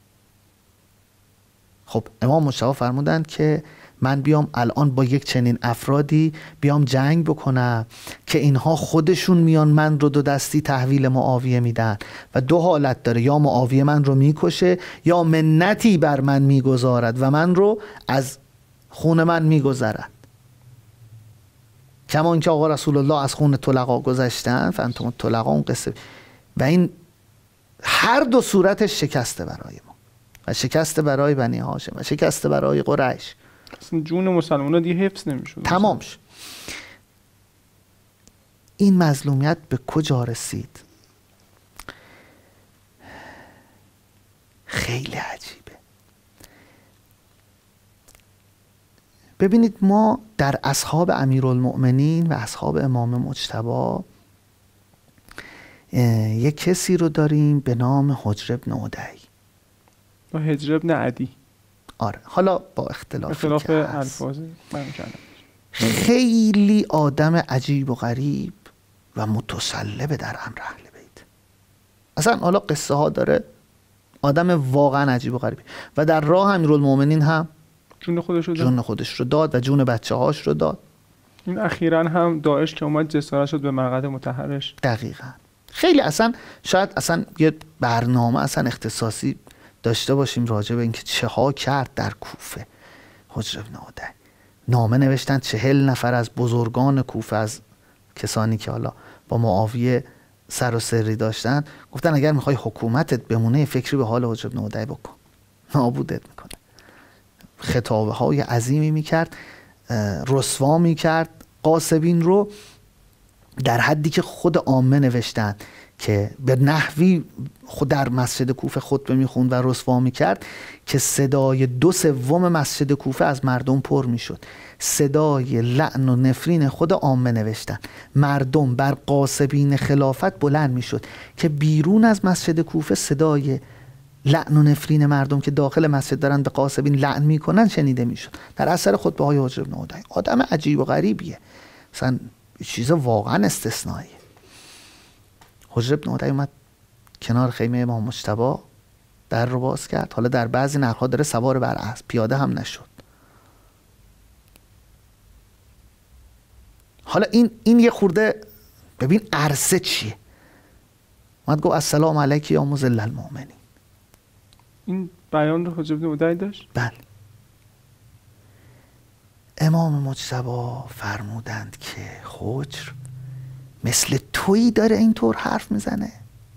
خب امام مجتبی فرمودند که من بیام الان با یک چنین افرادی بیام جنگ بکنم که اینها خودشون میان من رو دو دستی تحویل معاویه میدن و دو حالت داره، یا معاویه من رو میکشه یا منتی بر من میگذارد و من رو از خون من میگذرد. کما اینکه آقا رسول الله از خون طلقا گذشتن، فانتم طلقا، اون قصه. و این هر دو صورتش شکسته برای ما و شکسته برای بنی هاشم و شکسته برای قریش. اصلا جون مسلمان ها دیگه حفظ نمیشد، تمام شد. این مظلومیت به کجا رسید؟ خیلی عجیبه. ببینید ما در اصحاب امیرالمؤمنین و اصحاب امام مجتبی یک کسی رو داریم به نام حجر ابن عدی و حجر ابن عدی. آره، حالا با اختلاف اختلاف الفاظ من کردم. خیلی آدم عجیب و غریب و متسلب در امر اهل بیت. اصلا حالا قصه ها داره، آدم واقعا عجیب و غریبی و در راه امیرالمؤمنین هم جون خودش رو داد. جون خودش رو داد و جون بچه هاش رو داد. این اخیراً هم داعش که اومد جسارت شد به مقعد مطهرش. دقیقاً. خیلی اصلا شاید اصلا یه برنامه اصلا اختصاصی داشته باشیم راجع به اینکه چه ها کرد در کوفه. حجر ابن عدی نامه نوشتن، چهل نفر از بزرگان کوفه، از کسانی که حالا با معاویه سر و سری داشتن، گفتن اگر میخوای حکومتت بمونه فکری به حال حجر ابن عدی بکن، نابودت میکنه. خطابه های عظیمی میکرد، رسوا میکرد قاسبین رو، در حدی که خود عامه نوشتن که به نحوی خود در مسجد کوفه خطبه میخوند و رسوا میکرد که صدای دو سوم مسجد کوفه از مردم پر میشد. صدای لعن و نفرین خود عامه نوشتن، مردم بر قاسبین خلافت بلند میشد که بیرون از مسجد کوفه صدای لعن و نفرین مردم که داخل مسجد دارن به قاسبین لعن میکنن شنیده میشد در اثر خطبه های حجر ابن عدی. آدم عجیب و غریبیه، مثلا چیز واقعا استثنایی. حجر ابن عدی اومد کنار خیمه امام مجتبی، در رو باز کرد. حالا در بعضی نقل‌ها داره سوار بر اسب، پیاده هم نشد. حالا این این یه خورده ببین عرصه چیه. اومد گفت السلام علیک یا مذل المؤمنین. این بیان رو حجر ابن عدی داشت؟ بله. امام مجتبی فرمودند که حجر مثل تویی داره اینطور حرف میزنه.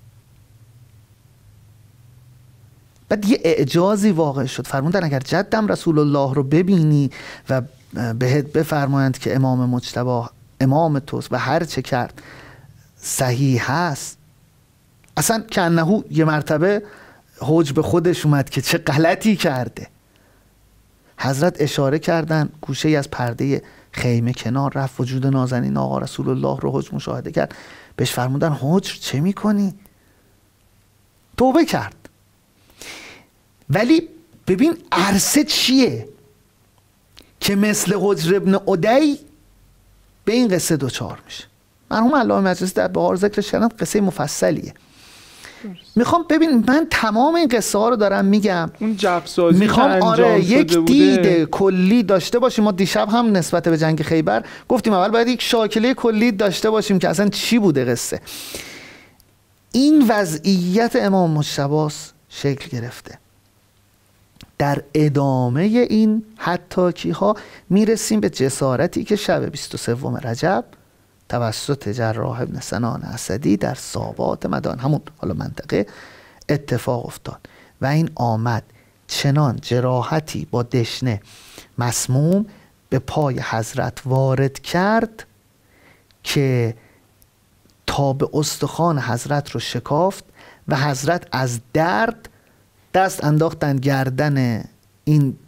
بعد یه اعجازی واقع شد. فرمودن اگر جدم رسول الله رو ببینی و بهت بفرمایند که امام مجتبی امام توست و هر چه کرد صحیح هست، اصلا کنهو یه مرتبه حج به خودش اومد که چه غلطی کرده. حضرت اشاره کردن، گوشه از پرده خیمه کنار رفت، وجود نازنین آقا رسول الله رو حج مشاهده کرد. بهش فرمودن حج چه میکنی؟ توبه کرد. ولی ببین عرصه چیه که مثل حجر ابن عدی به این قصه دوچار میشه. مرحوم علامه مجلسی در بهار ذکر شنید، قصه مفصلیه. میخوام ببین من تمام این قصه ها رو دارم میگم، اون جفسازی میخوام آره یک دید بوده. کلی داشته باشیم. ما دیشب هم نسبت به جنگ خیبر گفتیم اول باید یک شاکله کلی داشته باشیم که اصلا چی بوده قصه. این وضعیت امام مجتبی شکل گرفته. در ادامه این حتاکی ها میرسیم به جسارتی که شب بیست و سوم رجب توسط جراح ابن سنان اسدی در سابات مدائن، همون حالا منطقه، اتفاق افتاد و این آمد چنان جراحتی با دشنه مسموم به پای حضرت وارد کرد که تا به استخوان حضرت رو شکافت و حضرت از درد دست انداختن گردن این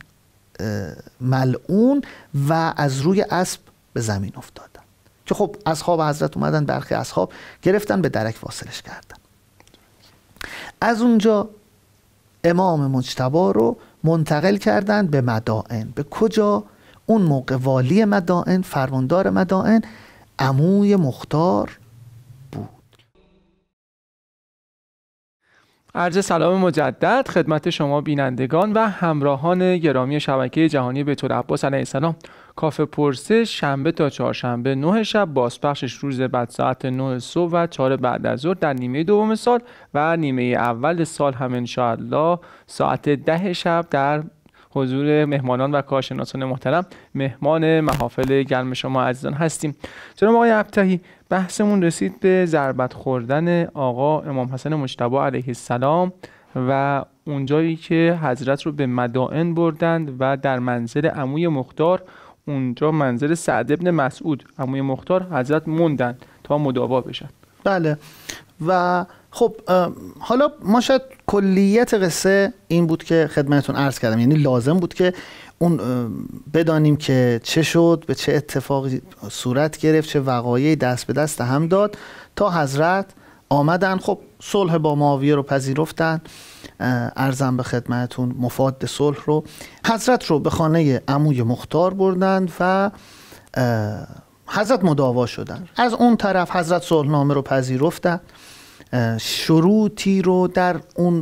ملعون و از روی اسب به زمین افتادن که خب اصحاب حضرت اومدن، برخی اصحاب گرفتن به درک واصلش کردن. از اونجا امام مجتبی رو منتقل کردن به مدائن. به کجا؟ اون موقع والی مدائن، فرماندار مدائن، عموی مختار بود. عرض سلام مجدد خدمت شما بینندگان و همراهان گرامی شبکه جهانی بیت العباس علیه السلام. کافه پرسش شنبه تا چهارشنبه نه شب، بازپخشش روز بعد ساعت نه صبح و چهار بعد از ظهر در نیمه دوم سال و نیمه اول سال هم انشاءالله ساعت ده شب در حضور مهمانان و کارشناسان محترم، مهمان محافل گرم شما عزیزان هستیم. جناب آقای ابطحی، بحثمون رسید به ضربت خوردن آقا امام حسن مجتبی علیه السلام و اونجایی که حضرت رو به مدائن بردند و در منزل عموی مختار، اونجا منزل سعد ابن مسعود، عموی مختار، حضرت موندن تا مداوا بشن. بله. و خب حالا ما شاید کلیت قصه این بود که خدمتتون عرض کردم، یعنی لازم بود که اون بدانیم که چه شد، به چه اتفاقی صورت گرفت، چه وقایعی دست به دست هم داد تا حضرت آمدن. خب صلح با معاویه رو پذیرفتن، عرضم به خدمتتون مفاد صلح رو. حضرت رو به خانه عموی مختار بردند و حضرت مداوا شدن. از اون طرف حضرت صلحنامه رو پذیرفتن، شروطی رو در اون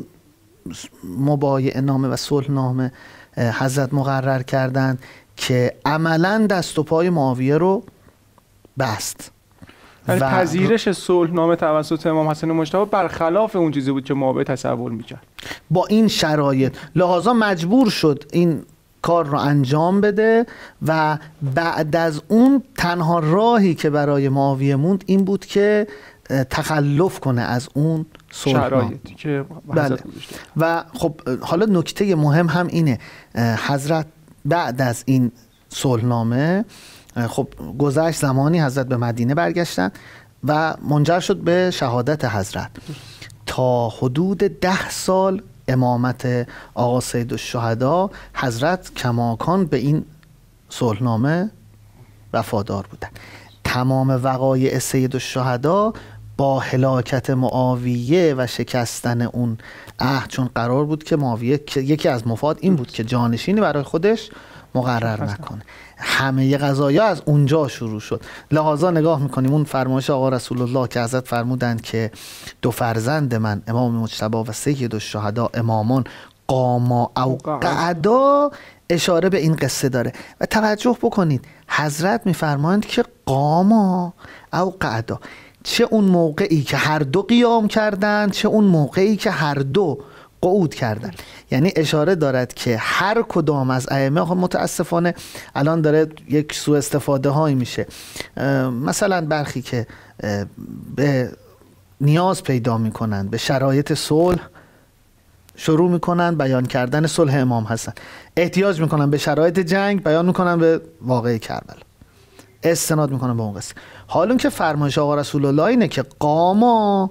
مبایعه نامه و صلحنامه حضرت مقرر کردند که عملاً دست و پای معاویه رو بست. یعنی پذیرش صلحنامه توسط امام حسن مجتبی برخلاف اون چیزی بود که معاویه تصور میکرد. با این شرایط لحاظا مجبور شد این کار رو انجام بده و بعد از اون تنها راهی که برای معاویه موند این بود که تخلف کنه از اون شرایطی که بله. و خب حالا نکته مهم هم اینه، حضرت بعد از این صلحنامه خب گذشت زمانی، حضرت به مدینه برگشتن و منجر شد به شهادت حضرت. تا حدود ده سال امامت آقا سید الشهدا حضرت کماکان به این صلحنامه وفادار بودن. تمام وقایع سید الشهدا با هلاکت معاویه و شکستن اون عهد، چون قرار بود که معاویه یکی از مفاد این بود که جانشینی برای خودش مقرر نکنه، همه قضایا از اونجا شروع شد. لحاظا نگاه میکنیم اون فرمایش آقا رسول الله که حضرت فرمودند که دو فرزند من امام مجتبی و سید الشهدا امامان قاما او قعدا، اشاره به این قصه داره. و توجه بکنید حضرت میفرمایند که قاما او قعدا، چه اون موقعی که هر دو قیام کردند، چه اون موقعی که هر دو قعود کردن. یعنی اشاره دارد که هر کدام از ائمه، متاسفانه الان داره یک سوء استفاده هایی میشه، مثلا برخی که به نیاز پیدا میکنن به شرایط صلح شروع میکنن بیان کردن صلح امام حسن، احتیاج میکنن به شرایط جنگ بیان میکنن به واقعه کربلا، استناد میکنن به اون قصه. حالا که فرمایش آقا رسول الله اینه که قاما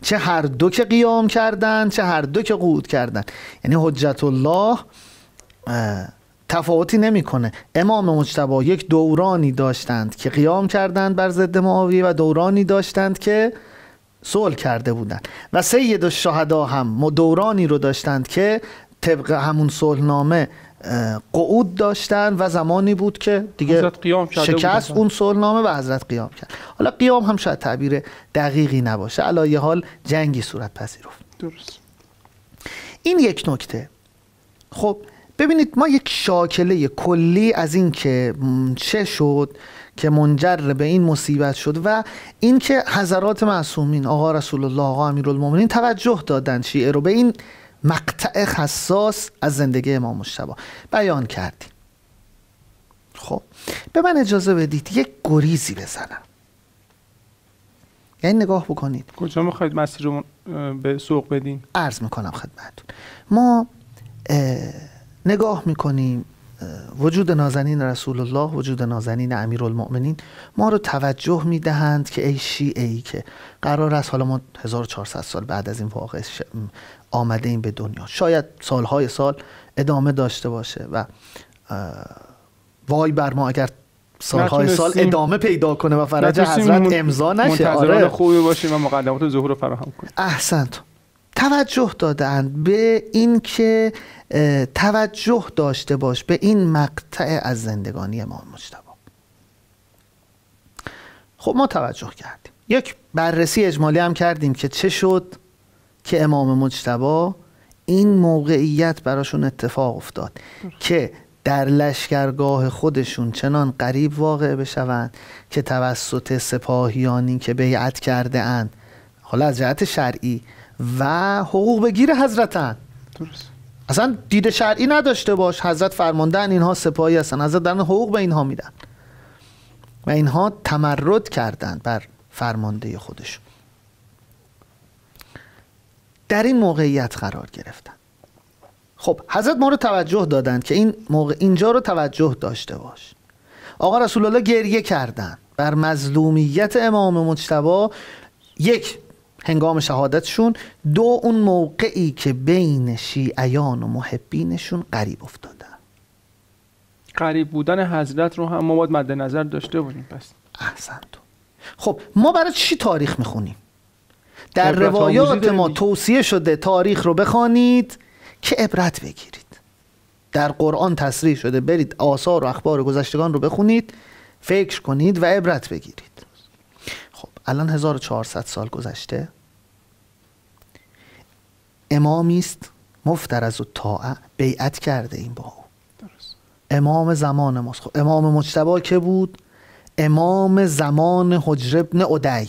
چه هر دو که قیام کردن چه هر دو که قعود کردن. یعنی حجت الله تفاوتی نمیکنه. امام مجتبی یک دورانی داشتند که قیام کردند بر ضد معاویه و دورانی داشتند که صلح کرده بودند و سید الشهدا هم دورانی رو داشتند که طبق همون صلحنامه قعود داشتن و زمانی بود که دیگه شکست اون صلحنامه و حضرت قیام کرد. حالا قیام هم شاید تعبیر دقیقی نباشه، علی حال جنگی صورت پذیرفت. درست. این یک نکته. خب ببینید ما یک شاکله کلی از این که چه شد که منجر به این مصیبت شد و این که حضرات معصومین آقا رسول الله، آقا امیرالمومنین توجه دادن شیعه رو به این مقطع حساس از زندگی امام مجتبی بیان کردیم. خب به من اجازه بدید یک گریزی بزنم. یعنی نگاه بکنید کجا میخواید مسیر رو به سوق بدین؟ عرض میکنم خدمتتون. ما نگاه میکنیم وجود نازنین رسول الله، وجود نازنین امیرالمؤمنین ما رو توجه میدهند که ای شیعه ای که قرار است حالا ما هزار و چهارصد سال بعد از این واقعه آمده این به دنیا، شاید سالهای سال ادامه داشته باشه و وای بر ما اگر سالهای سال ادامه پیدا کنه و فرج حضرت امضا نشه. آره خوبی باشیم و مقدمات ظهور رو فراهم کنیم. احسنت. توجه دادند به این که توجه داشته باش به این مقطع از زندگانی امام مجتبی. خب ما توجه کردیم، یک بررسی اجمالی هم کردیم که چه شد که امام مجتبی این موقعیت براشون اتفاق افتاد که در لشکرگاه خودشون چنان قریب واقع بشوند که توسط سپاهیانی که بیعت کرده اند، حالا از جهت شرعی و حقوق بگیر حضرتن، درست، اصلا دید شرعی نداشته باش، حضرت فرماندن اینها سپاهی هستن، حضرت دارن حقوق به اینها میدن و اینها تمرد کردند بر فرمانده خودشون. در این موقعیت قرار گرفتن. خب حضرت ما رو توجه دادند که این موقع اینجا رو توجه داشته باش. آقا رسول الله گریه کردند بر مظلومیت امام مجتبی، یک هنگام شهادتشون، دو اون موقعی که بین شیعیان و محبینشون قریب افتادن. قریب بودن حضرت رو هم ما باید مد نظر داشته باشیم. پس احسنت. خب ما برای چی تاریخ میخونیم؟ در روایات ما توصیه شده تاریخ رو بخوانید که عبرت بگیرید. در قرآن تصریح شده برید آثار و اخبار گذشتگان رو بخونید، فکر کنید و عبرت بگیرید. خب الان هزار و چهارصد سال گذشته، امامی است مفترض الطاعه، بیعت کرده این با او. درست. امام زمان ماست. خب امام مجتبی که بود؟ امام زمان حجر ابن عدی.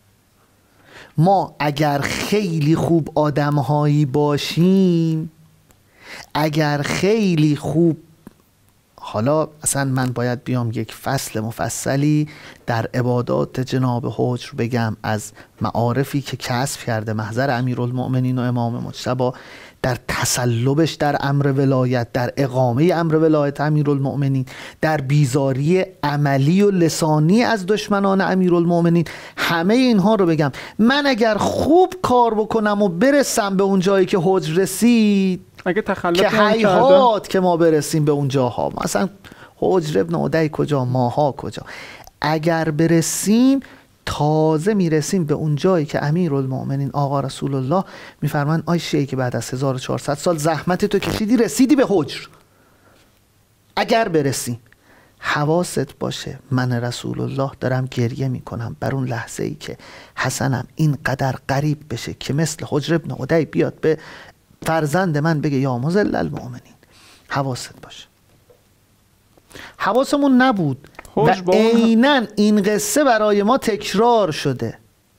ما اگر خیلی خوب آدمهایی باشیم، اگر خیلی خوب، حالا اصلا من باید بیام یک فصل مفصلی در عبادات جناب حجر بگم از معارفی که کسب کرده محضر امیرالمؤمنین و امام مجتبی در تسلبش در امر ولایت، در اقامه امر ولایت امیرالمؤمنین، در بیزاری عملی و لسانی از دشمنان امیرالمؤمنین، همه اینها رو بگم. من اگر خوب کار بکنم و برسم به اون جایی که حجر رسید، اگه تخلف که حیات که ما برسیم به اون جاها، مثلا حجر ابن عدی کجا، ماها کجا، اگر برسیم تازه میرسیم به اون جایی که امیرالمؤمنین آقا رسول الله میفرمان آی شیعه که بعد از هزار و چهارصد سال زحمت تو کشیدی رسیدی به حجر، اگر برسیم حواست باشه من رسول الله دارم گریه میکنم بر اون لحظه ای که حسنم اینقدر قریب بشه که مثل حجر ابن عدی بیاد به فرزند من بگه یا مذل المؤمنین. حواست باشه. حواسمون نبود و عیناً این قصه برای ما تکرار شده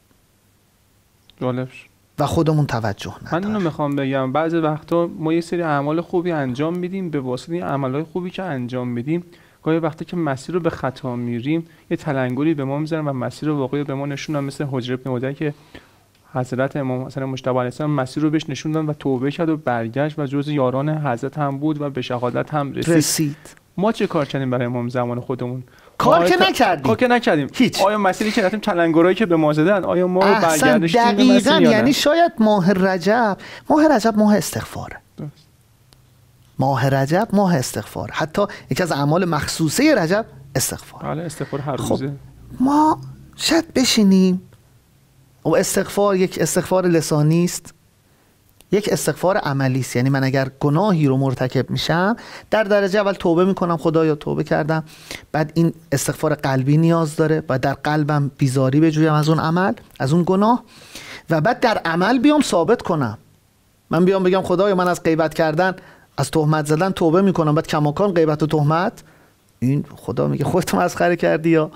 جالب و خودمون توجه نداره. من اینو میخوام بگم بعضی وقتا ما یه سری اعمال خوبی انجام میدیم، به واسطه این اعمالهای خوبی که انجام میدیم گاهی وقتا که مسیر رو به خطا میریم یه تلنگری به ما میذارن و مسیر واقعی به ما نشونن، مثل حجر ابن عدی که حضرت امام حسن مجتبی علیه السلام مسیر رو بهش نشون دادن و توبه کرد و برگشت و جزو یاران حضرت هم بود و به شهادت هم رسید. رسید. ما چه کار کردیم برای امام زمان خودمون؟ کار که نکردیم کار که نکردیم هیچ. آیا مسیری که رفتیم تلنگرایی که به ما زدن آیا ما برگردشیم دقیقاً؟ یعنی شاید ماه رجب ماه رجب ماه استغفاره. ماه رجب ماه استغفار، حتی یکی از اعمال مخصوصه رجب استغفار. بله استغفار هر روزه. خب ما شاید بشینیم و استغفار یک استغفار لسانی است، یک استغفار عملی است. یعنی من اگر گناهی رو مرتکب میشم در درجه اول توبه میکنم، خدایا توبه کردم، بعد این استغفار قلبی نیاز داره، بعد در قلبم بیزاری بجویم از اون عمل، از اون گناه، و بعد در عمل بیام ثابت کنم. من بیام بگم خدایا من از غیبت کردن، از تهمت زدن توبه میکنم، بعد کماکان غیبت و تهمت، این خدا میگه خودت مسخره کردی. یا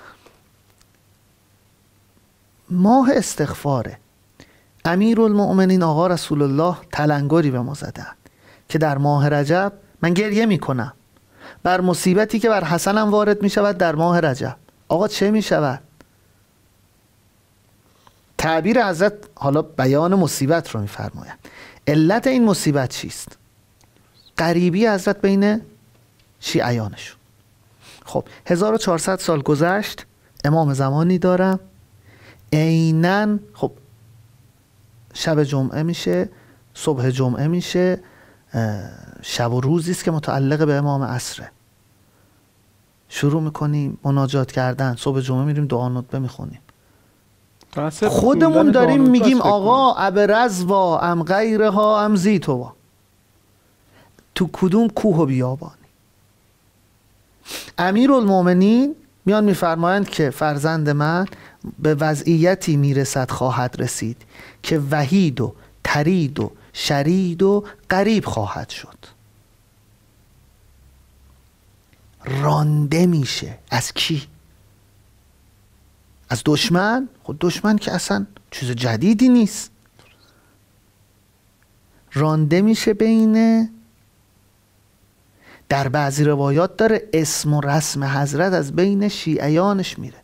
ماه استغفاره. امیرالمؤمنین آقا رسول الله تلنگری به ما زدن که در ماه رجب من گریه میکنم بر مصیبتی که بر حسنم وارد میشود در ماه رجب. آقا چه میشود؟ تعبیر حضرت حالا بیان مصیبت رو میفرمایند. علت این مصیبت چیست؟ غریبی حضرت بین شیعیانشون. خب هزار و چهارصد سال گذشت، امام زمانی دارم، عیناً خب شب جمعه میشه، صبح جمعه میشه، شب و روزی است که متعلق به امام عصره. شروع میکنیم مناجات کردن، صبح جمعه میریم دعا ندبه میخونیم، خودمون داریم میگیم آقا ابرزوا ام غیرها ام زیتوا، تو کدوم کوه و بیابانی. امیرالمؤمنین میان میفرمایند که فرزند من به وضعیتی میرسد خواهد رسید که وحید و ترید و شرید و غریب خواهد شد. رانده میشه. از کی؟ از دشمن؟ خود دشمن که اصلا چیز جدیدی نیست. رانده میشه بین، در بعضی روایات داره اسم و رسم حضرت از بین شیعیانش میره.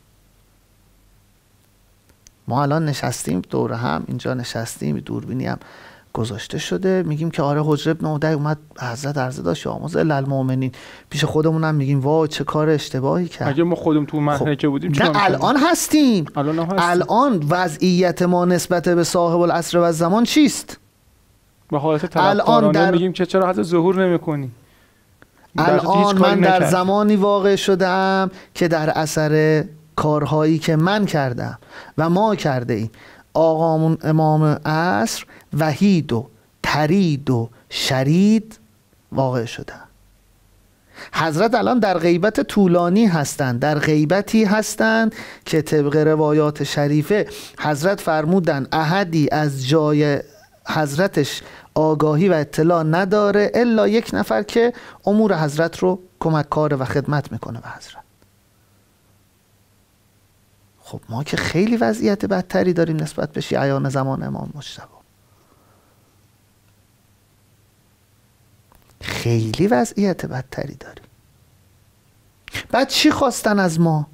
ما الان نشستیم دور هم، اینجا نشستیم، دوربینی هم گذاشته شده، میگیم که آره حجر ابن عدی اومد حضرت عرضه داشت یا آموز للمؤمنین، پیش خودمون هم میگیم وای چه کار اشتباهی کرد. اگه ما خودمون تو محنکه خب. بودیم نه الان هستیم. الان هم هستیم. الان وضعیت ما نسبت به صاحب العصر و الزمان چیست؟ به حالت طلبکارانه در... میگیم که چرا حتی ظهور نمی‌کنی. الان من در نکرد. زمانی واقع شدم که در اثر کارهایی که من کردم و ما کرده ایم آقامون امام عصر وحید و ترید و شرید واقع شدن. حضرت الان در غیبت طولانی هستند، در غیبتی هستند که طبق روایات شریفه حضرت فرمودن احدی از جای حضرتش آگاهی و اطلاع نداره الا یک نفر که امور حضرت رو کمک کار و خدمت میکنه به حضرت. خب ما که خیلی وضعیت بدتری داریم نسبت به شیعیان زمان امام مجتبی. خیلی وضعیت بدتری داریم. بعد چی خواستن از ما؟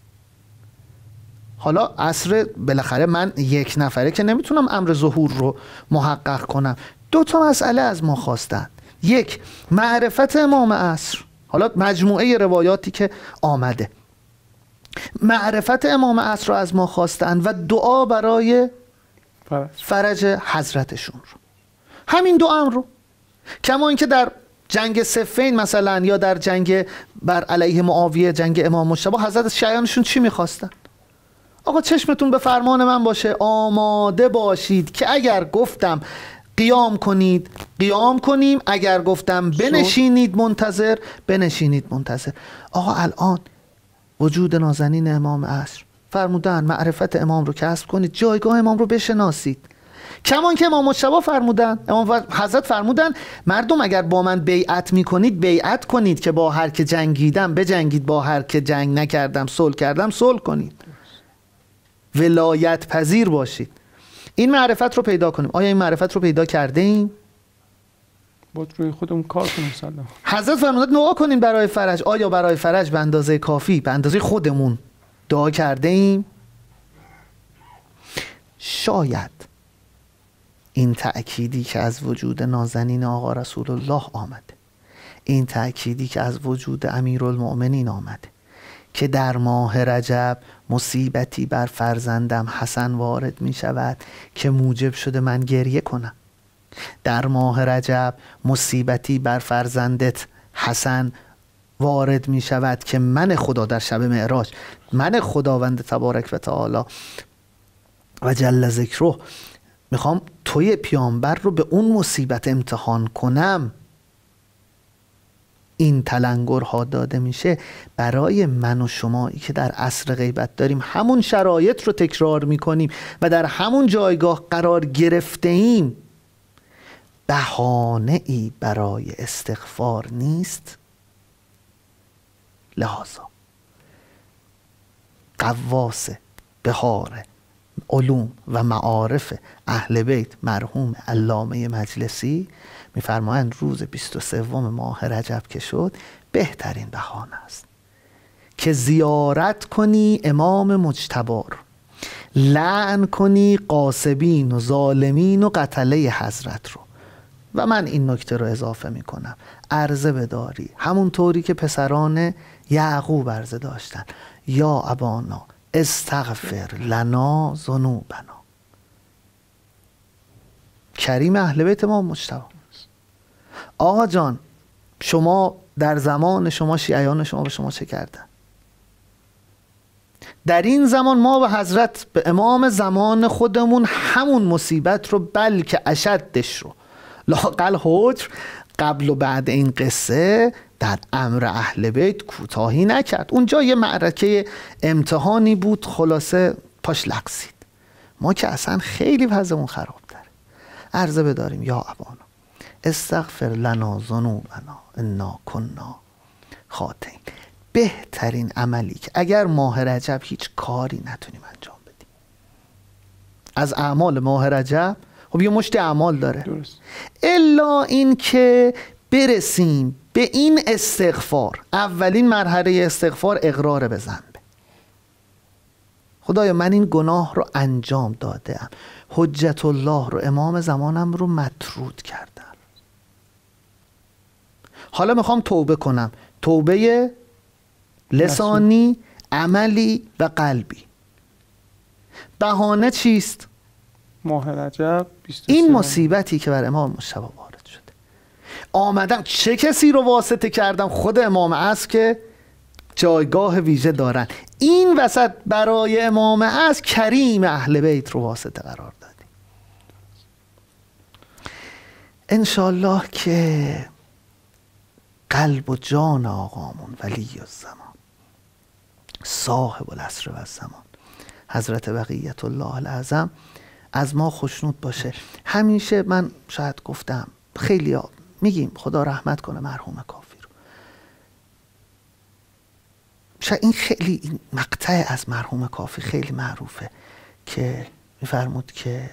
حالا عصر بالاخره من یک نفره که نمیتونم امر ظهور رو محقق کنم. دو تا مسئله از ما خواستن. یک، معرفت امام عصر. حالا مجموعه روایاتی که آمده، معرفت امام عصر رو از ما خواستن و دعا برای فرج حضرتشون رو. همین دو امر رو، کما اینکه در جنگ صفین مثلا یا در جنگ بر علیه معاویه، جنگ امام مجتبی، حضرت شیعیانشون چی میخواستن؟ آقا چشمتون به فرمان من باشه، آماده باشید که اگر گفتم قیام کنید قیام کنیم، اگر گفتم بنشینید منتظر بنشینید منتظر. آقا الان وجود نازنین امام عصر فرمودن معرفت امام رو کسب کنید، جایگاه امام رو بشناسید. کمان که امام مجتبی فرمودن، امام حضرت فرمودن مردم اگر با من بیعت میکنید بیعت کنید که با هر که جنگیدم بجنگید، با هر که جنگ نکردم صلح کردم صلح کنید، ولایت پذیر باشید. این معرفت رو پیدا کنیم. آیا این معرفت رو پیدا کرده ایم؟ باید روی خودمون کار کنیم. سلام. حضرت فرمودن دعا کنیم برای فرج. آیا برای فرج به اندازه کافی، به اندازه خودمون دعا کرده ایم؟ شاید این تأکیدی که از وجود نازنین آقا رسول الله آمده، این تأکیدی که از وجود امیرالمؤمنین آمده که در ماه رجب مصیبتی بر فرزندم حسن وارد می شود که موجب شده من گریه کنم. در ماه رجب مصیبتی بر فرزندت حسن وارد می شود که من خدا در شب معراج، من خداوند تبارک و تعالی و جل ذکره میخوام توی پیامبر رو به اون مصیبت امتحان کنم. این تلنگرها داده میشه برای من و شمایی که در عصر غیبت داریم همون شرایط رو تکرار میکنیم و در همون جایگاه قرار گرفته ایم. بهانه ای برای استغفار نیست. لحاظا قواس بهار علوم و معارف اهل بیت مرحوم علامه مجلسی میفرمایند روز بیست و سوم ماه رجب که شد بهترین بهانه است که زیارت کنی امام مجتبی رو، لعن کنی قاسبین و ظالمین و قتله حضرت رو. و من این نکته رو اضافه میکنم، عرضه بداری همون طوری که پسران یعقوب عرضه داشتن، یا ابانا استغفر لنا ذنوبنا. کریم اهل بیت ما مجتبی، آقا جان شما در زمان شما شیعیان شما به شما چه کردن؟ در این زمان ما به حضرت به امام زمان خودمون همون مصیبت رو بلکه اشدش رو لاقل حجر قبل و بعد این قصه در امر اهل بیت کوتاهی نکرد. اونجا یه معرکه امتحانی بود، خلاصه پاش لغزید. ما که اصلا خیلی وضعمون خراب داره. عرضه بداریم یا ابانا استغفر لنا ذنوبنا انا کنا خاطئین. بهترین عملی که اگر ماه رجب هیچ کاری نتونیم انجام بدیم از اعمال ماه رجب، خب یه مشت اعمال داره درست، الا این که برسیم به این استغفار. اولین مرحله استغفار اقرار به ذنب. خدایا من این گناه رو انجام دادم، حجت الله رو امام زمانم رو مطرود کردم، حالا میخوام توبه کنم. توبه لسانی، عملی و قلبی. بهانه چیست؟ ماه رجب این مصیبتی که بر امام مجتبی وارد شده. آمدم چه کسی رو واسطه کردم؟ خود امام عصر که جایگاه ویژه دارن. این وسط برای امام عصر کریم اهل بیت رو واسطه قرار دادیم. انشالله که قلب و جان آقامون ولی الزمان صاحب العصر و الزمان حضرت بقیت الله العظم از ما خوشنود باشه. همیشه من شاید گفتم خیلی ها میگیم خدا رحمت کنه مرحوم کافی رو، شاید این خیلی این مقطع از مرحوم کافی خیلی معروفه که میفرمود که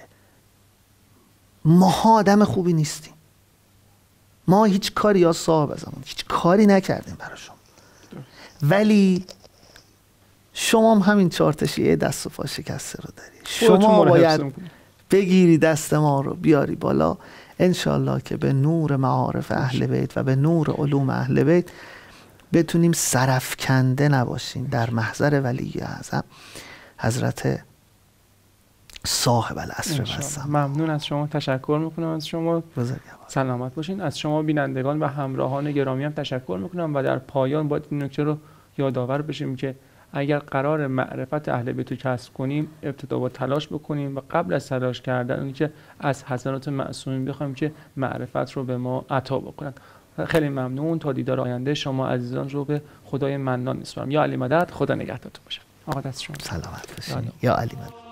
ما آدم خوبی نیستیم، ما هیچ کاری یا صاحب ازمون هیچ کاری نکردیم برای شما، ولی شما هم همین چهار تا شیعه دست و پا شکسته رو داری، شما باید بگیری دست ما رو بیاری بالا. انشالله که به نور معارف اهل بیت و به نور علوم اهل بیت بتونیم سرفکنده نباشیم در محضر ولی اعظم حضرت صاحب العصر و الزمان. ممنون از شما، تشکر میکنم از شما. سلامت باشین. از شما بینندگان و همراهان گرامی هم تشکر میکنم و در پایان باید این نکته رو یادآور بشیم که اگر قرار معرفت اهل بیت رو کسب کنیم ابتدا با تلاش بکنیم و قبل از تلاش کردن اون که از حسنات معصومین بخوایم که معرفت رو به ما عطا بکنن. خیلی ممنون. تا دیدار آینده شما عزیزان رو به خدای منان میسپارم. یا علی مدد. خدا نگهدارتون باشه. آقا دست شما سلامت باشین. یا علی مدد.